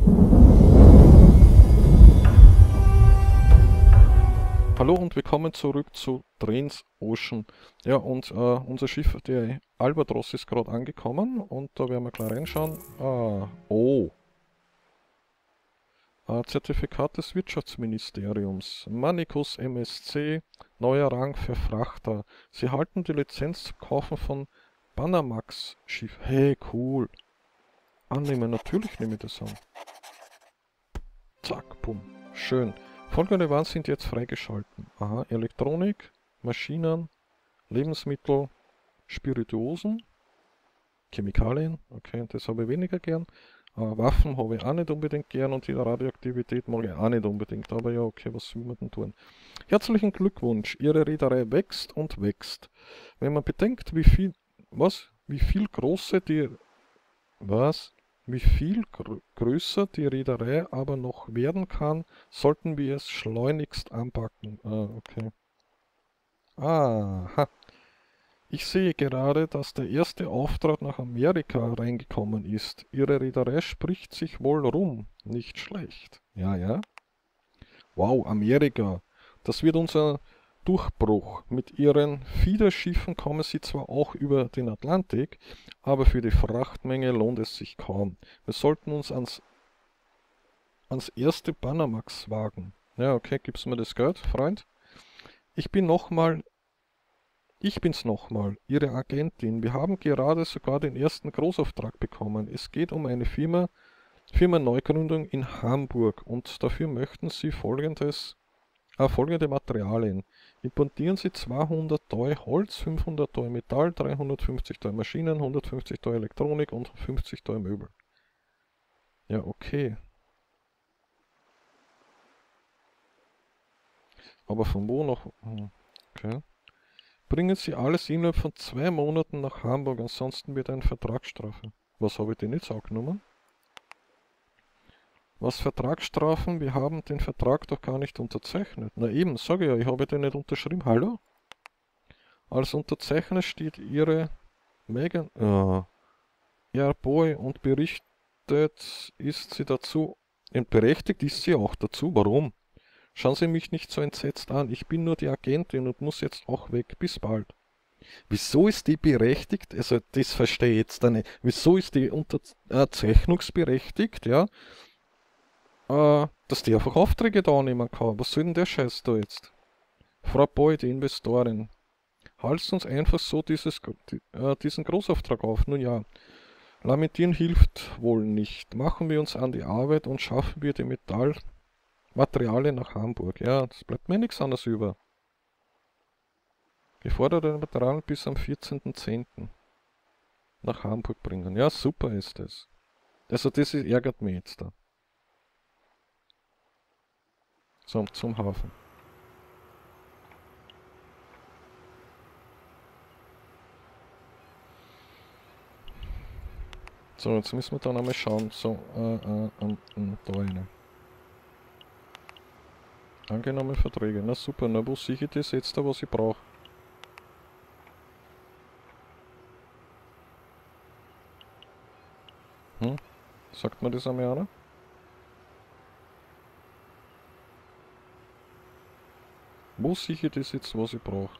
Hallo und willkommen zurück zu Transocean. Ja, und unser Schiff, der Albatros, ist gerade angekommen und da werden wir gleich reinschauen. Zertifikat des Wirtschaftsministeriums. Manicus MSC, neuer Rang für Frachter. Sie halten die Lizenz zum Kaufen von Panamax Schiff. Hey, cool. Annehmen, natürlich nehme ich das an. Zack, bumm. Schön. Folgende Waren sind jetzt freigeschalten. Aha, Elektronik, Maschinen, Lebensmittel, Spirituosen, Chemikalien, okay, das habe ich weniger gern. Waffen habe ich auch nicht unbedingt gern und die Radioaktivität mag ich auch nicht unbedingt. Aber ja, okay, was will man denn tun? Herzlichen Glückwunsch, Ihre Reederei wächst und wächst. Wenn man bedenkt, wie viel große die, was? Wie viel größer die Reederei aber noch werden kann, sollten wir es schleunigst anpacken. Okay. Aha. Ich sehe gerade, dass der erste Auftrag nach Amerika reingekommen ist. Ihre Reederei spricht sich wohl rum. Nicht schlecht. Ja, ja. Wow, Amerika. Das wird unser Durchbruch. Mit ihren Fiederschiffen kommen sie zwar auch über den Atlantik, aber für die Frachtmenge lohnt es sich kaum. Wir sollten uns ans erste Panamax wagen. Ja, okay, gibst mir das Geld, Freund? Ich bin nochmal Ich bin's nochmal, Ihre Agentin. Wir haben gerade sogar den ersten Großauftrag bekommen. Es geht um eine Firmenneugründung in Hamburg und dafür möchten Sie folgende Materialien. Importieren Sie 200 Toy Holz, 500 Toy Metall, 350 Toy Maschinen, 150 Toy Elektronik und 50 Toy Möbel. Ja, okay. Aber von wo noch? Okay. Bringen Sie alles innerhalb von 2 Monaten nach Hamburg, ansonsten wird eine Vertragsstrafe. Was habe ich denn jetzt angenommen? Was Vertragsstrafen? Wir haben den Vertrag doch gar nicht unterzeichnet. Na eben, sage ja, ich habe den nicht unterschrieben. Hallo? Als Unterzeichner steht Ihre Megan. Ja, Boy, und berichtet ist sie dazu. Und berechtigt ist sie auch dazu. Warum? Schauen Sie mich nicht so entsetzt an. Ich bin nur die Agentin und muss jetzt auch weg. Bis bald. Wieso ist die berechtigt? Also, das verstehe ich jetzt nicht. Wieso ist die unterzeichnungsberechtigt, ja? Dass die einfach Aufträge da annehmen kann. Was soll denn der Scheiß da jetzt? Frau Boy, die Investorin, halst uns einfach so diesen Großauftrag auf. Nun ja, lamentieren hilft wohl nicht. Machen wir uns an die Arbeit und schaffen wir die Metallmaterialien nach Hamburg. Ja, das bleibt mir nichts anderes über. Geforderte Materialien bis am 14.10. nach Hamburg bringen. Ja, super ist das. Also ärgert mich jetzt da. Zum Hafen. So, jetzt müssen wir dann einmal schauen. So, da eine. Angenommene Verträge. Na super, na wo sehe ich das jetzt da, was ich brauche? Sagt mir das einmal einer? Wo sehe ich das jetzt, was ich brauche?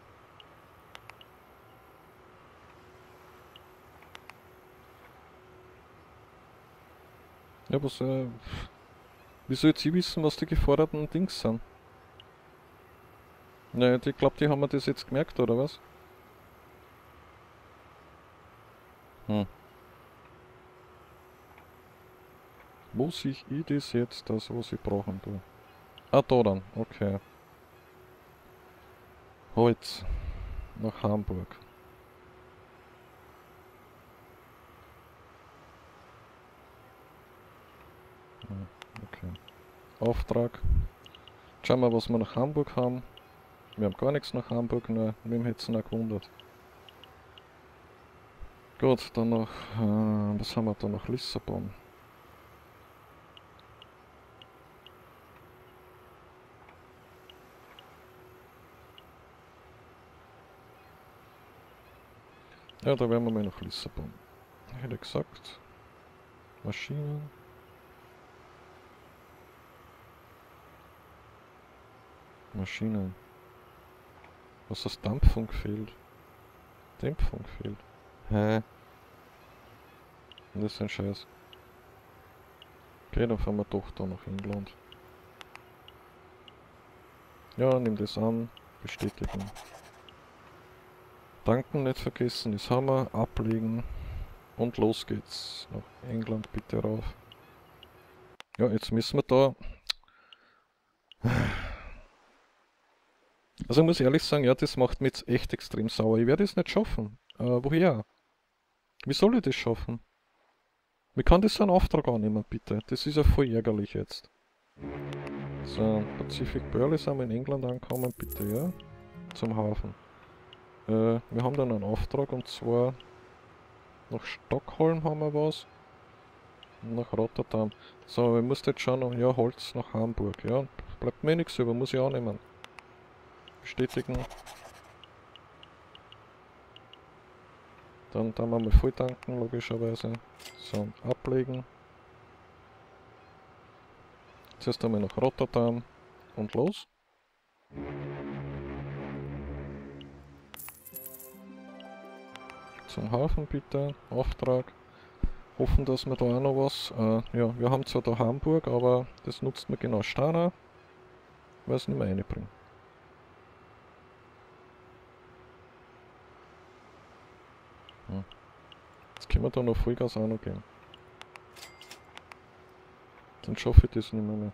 Ja, wie soll jetzt ich wissen, was die geforderten Dings sind? Naja, ich glaube, die haben mir das jetzt gemerkt, oder was? Wo sehe ich das jetzt, das, was ich brauchen tue? Ah, da dann, okay. Holz. Nach Hamburg. Okay. Auftrag. Schauen wir, was wir nach Hamburg haben. Wir haben gar nichts nach Hamburg, nur mit dem hätten wir gewundert. Gut, dann noch, was haben wir da noch? Lissabon. Ja, da wären wir mal nach Lissabon. Ich hätte gesagt, Maschinen. Maschinen. Was ist Dampfung fehlt? Dämpfung fehlt. Hä? Das ist ein Scheiß. Okay, dann fahren wir doch da nach England. Ja, nimm das an. Bestätigen. Tanken nicht vergessen, das haben wir. Ablegen. Und los geht's. Nach England bitte rauf. Ja, jetzt müssen wir da... Also ich muss ehrlich sagen, ja, das macht mich jetzt echt extrem sauer. Ich werde es nicht schaffen. Woher? Wie soll ich das schaffen? Wie kann das so einen Auftrag annehmen, bitte? Das ist ja voll ärgerlich jetzt. So, Pacific Pearl sind wir in England angekommen, bitte, ja? Zum Hafen. Wir haben dann einen Auftrag und zwar nach Stockholm haben wir was. Und nach Rotterdam. So, ich muss jetzt schauen, ja, Holz nach Hamburg, ja. Bleibt mir nichts über, muss ich annehmen. Bestätigen. Dann wir mal voll tanken, logischerweise. So, ablegen. Zuerst einmal nach Rotterdam und los. Zum Hafen bitte, Auftrag. Hoffen, dass wir da auch noch was... ja, wir haben zwar da Hamburg, aber das nutzt mir genau Stana, weil es nicht mehr reinbringt. Jetzt können wir da noch Vollgas auch noch gehen. Dann schaffe ich das nicht mehr.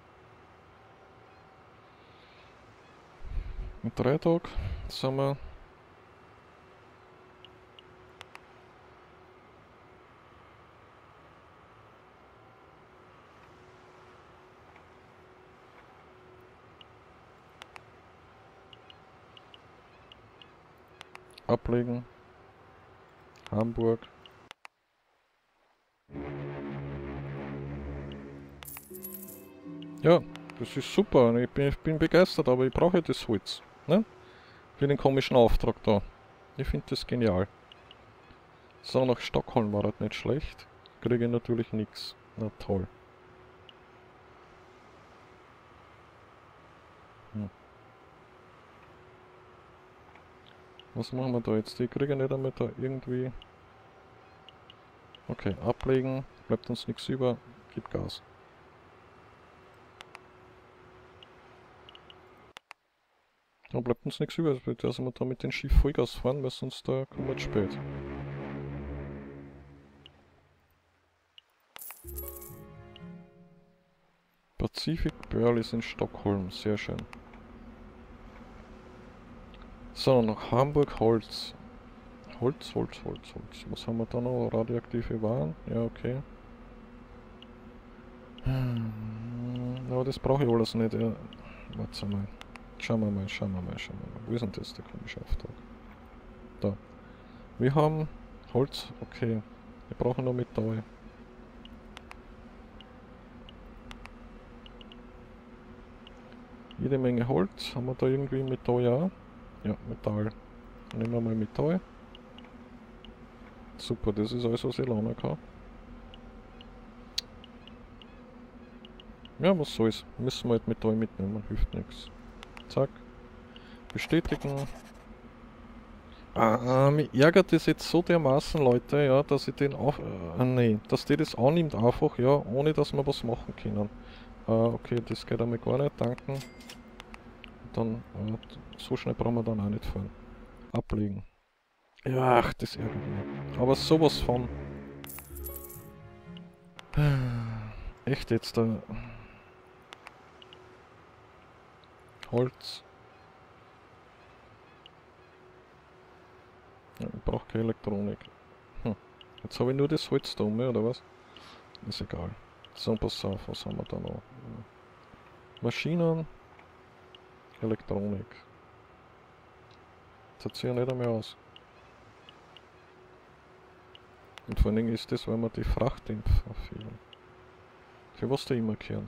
In 3 Tagen sind wir... Ablegen. Hamburg. Ja, das ist super. Ich bin begeistert, aber ich brauche das Holz. Ne? Für den komischen Auftrag da. Ich finde das genial. So, nach Stockholm war das nicht schlecht. Kriege ich natürlich nichts. Na toll. Was machen wir da jetzt? Die kriege nicht einmal da irgendwie... Okay, ablegen. Bleibt uns nichts über. Gib Gas. Da bleibt uns nichts über. Also wir da mit dem Schiff Vollgas fahren, weil sonst da kommen wir zu spät. Pacific Pearl ist in Stockholm. Sehr schön. So, nach Hamburg Holz. Holz. Was haben wir da noch? Radioaktive Waren? Ja, okay. Aber das brauche ich alles nicht. Ja. Warte mal. Schauen wir mal. Wo ist denn das, der komische Auftrag? Da. Wir haben Holz. Okay. Wir brauchen noch Metall. Jede Menge Holz. Haben wir da irgendwie Metall? Ja. Ja, Metall. Nehmen wir mal Metall. Super, das ist alles, was ich lernen kann. Ja, was soll's. Müssen wir halt Metall mitnehmen, hilft nichts. Zack. Bestätigen. Mich ärgert das jetzt so dermaßen, Leute, ja, dass ich den auf... nee, dass die das annimmt einfach, ja, ohne dass wir was machen können. Okay, das geht einmal gar nicht, danken. Dann, so schnell brauchen wir dann auch nicht fahren. Ablegen. Ja, ach, das ärgert mich. Aber sowas von... Echt jetzt, da... Holz. Ja, ich brauche keine Elektronik. Jetzt habe ich nur das Holz da oben, oder was? Ist egal. So, pass auf, was haben wir da noch? Maschinen. Elektronik. Das sieht ja nicht einmal aus. Und vor allen Dingen ist das, weil wir die Frachtdämpfer fehlen. Für was die immer kehren?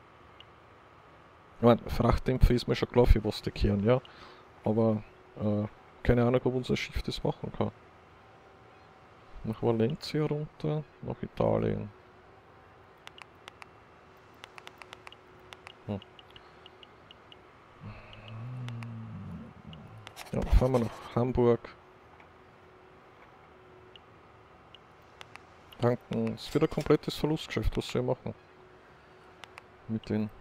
Ich meine, Frachtdämpfer ist mir schon klar, für was die kehren, ja. Aber, keine Ahnung, ob unser Schiff das machen kann. Nach Valencia runter, nach Italien. Ja, fahren wir nach Hamburg. Tanken. Es wird ein komplettes Verlustgeschäft, was soll ich machen? Mit den...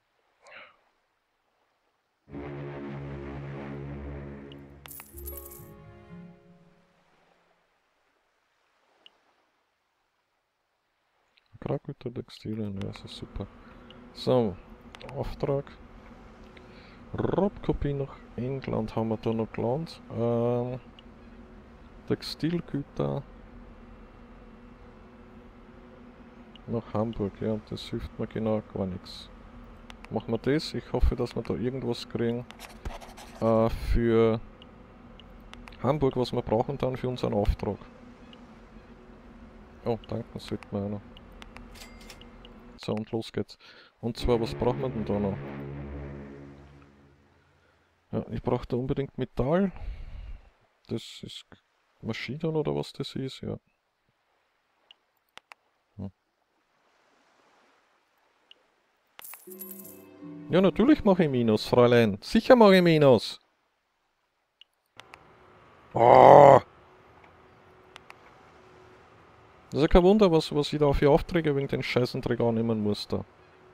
Agrargüter, Textilien, ja, das ist super. So, Auftrag. Robkopie nach England haben wir da noch gelernt. Textilgüter nach Hamburg, ja, das hilft mir genau gar nichts. Machen wir das. Ich hoffe, dass wir da irgendwas kriegen für Hamburg, was wir brauchen dann für unseren Auftrag. Oh, danken sollten wir auch noch. So, und los geht's. Und zwar, was brauchen wir denn da noch? Ja, ich brauche da unbedingt Metall. Das ist Maschinen oder was das ist, ja. Hm. Ja, natürlich mache ich Minus, Fräulein. Sicher mache ich Minus. Oh! Das ist ja kein Wunder, was ich da für Aufträge wegen den Scheißenträger annehmen muss da.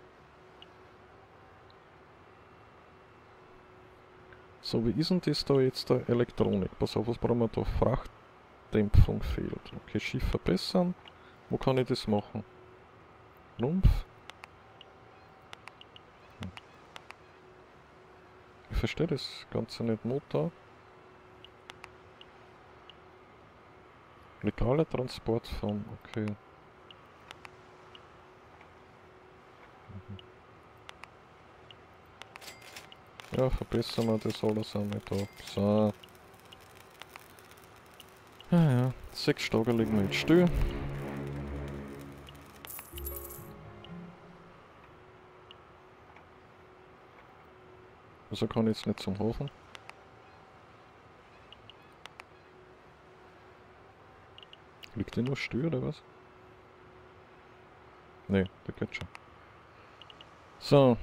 So, wie ist denn das da jetzt der Elektronik? Pass auf, was brauchen wir da? Frachtdämpfung fehlt. Okay, Schiff verbessern. Wo kann ich das machen? Rumpf? Ich verstehe das Ganze nicht. Motor. Legale Transportform, okay. Ja, verbessern wir das alles einmal da. So. Ja, ja. 6 Tage liegen wir jetzt still. Also kann ich jetzt nicht zum Hafen. Liegt der nur still oder was? Ne, der geht schon. So.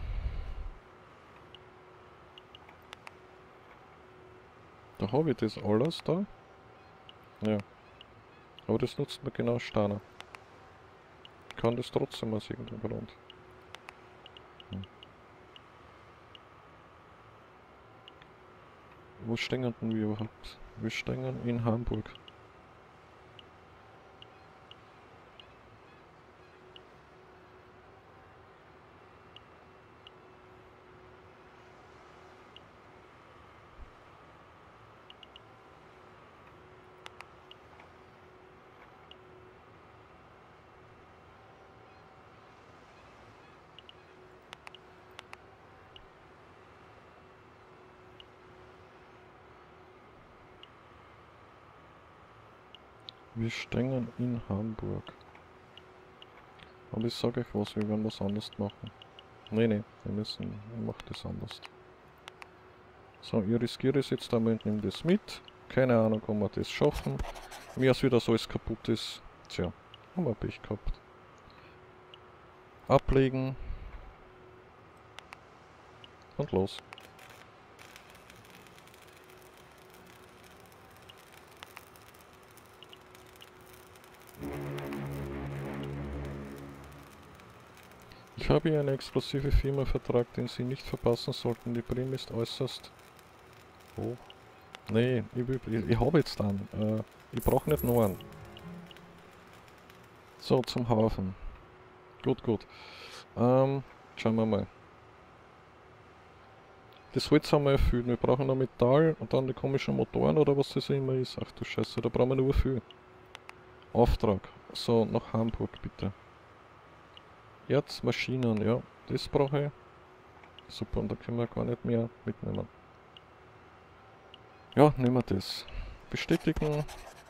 Da habe ich das alles da. Ja. Aber das nutzt mir genau Steiner. Ich kann das trotzdem aus irgendeinem Grund. Hm. Wo stehen denn wir überhaupt? Wir stehen in Hamburg. Wir stehen in Hamburg. Aber ich sage euch was, wir werden was anderes machen. Nee, ich mache das anders. So, ich riskiere es jetzt einmal und nehme das mit. Keine Ahnung, ob wir das schaffen. Mir ist wieder so alles kaputt ist. Tja, haben wir Pech gehabt. Ablegen. Und los. Ich habe hier eine exklusive Firmenvertrag, den Sie nicht verpassen sollten. Die Prämie ist äußerst hoch. Nee, ich habe jetzt einen. Ich brauche nicht nur einen. So, zum Hafen. Gut. Schauen wir mal. Das Holz haben wir erfüllt. Wir brauchen noch Metall und dann die komischen Motoren oder was das immer ist. Ach du Scheiße, da brauchen wir nur viel. Auftrag. So, nach Hamburg bitte. Jetzt Maschinen, ja. Das brauche ich. Super, und da können wir gar nicht mehr mitnehmen. Ja, nehmen wir das. Bestätigen.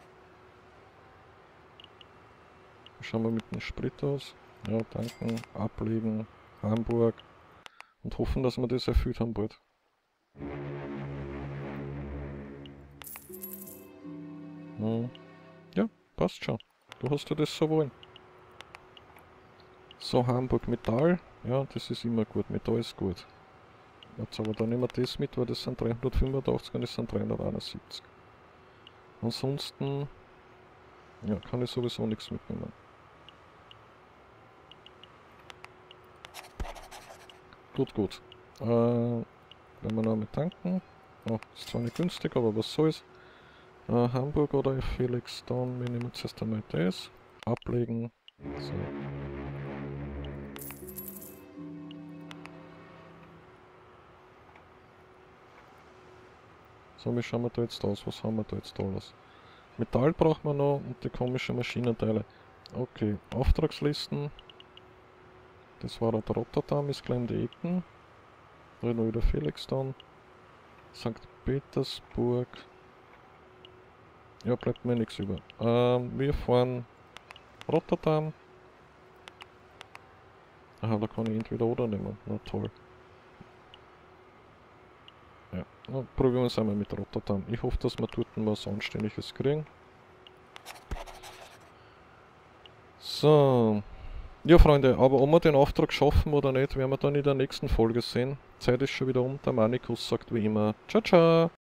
Schauen wir mit dem Sprit aus. Ja, danken. Ablegen. Hamburg. Und hoffen, dass wir das erfüllt haben bald. Ja, passt schon. Du hast ja das so wollen. So, Hamburg Metall. Ja, das ist immer gut. Metall ist gut. Jetzt aber dann nehmen wir das mit, weil das sind 385 und das sind 371. Ansonsten, ja, kann ich sowieso nichts mitnehmen. Gut, gut. Wenn wir noch mit tanken. Oh, ist zwar nicht günstig, aber was soll's. Hamburg oder Felix, dann wir nehmen zuerst einmal das. Ablegen. So. So, wie schauen wir da jetzt aus? Was haben wir da jetzt alles? Metall braucht man noch und die komischen Maschinenteile. Okay, Auftragslisten. Das war der Rotterdam, ist gleich um die Ecken. Reden wieder Felix dann. St. Petersburg. Ja, bleibt mir nichts über. Wir fahren Rotterdam. Aha, da kann ich entweder oder nehmen. Na toll. Ja, dann probieren wir es einmal mit Rotterdam. Ich hoffe, dass wir dort was Anständiges kriegen. So. Ja, Freunde, aber ob wir den Auftrag schaffen oder nicht, werden wir dann in der nächsten Folge sehen. Zeit ist schon wieder um. Der Manikus sagt wie immer: Ciao, ciao!